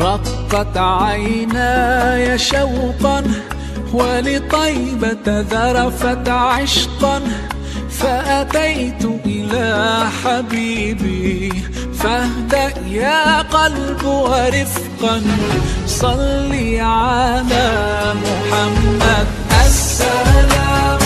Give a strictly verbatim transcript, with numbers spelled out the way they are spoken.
رقت عيناي شوقا ولطيبة ذرفت عشقا، فأتيت إلى حبيبي فاهدأ يا قلب ورفقا. صلي على محمد. السلام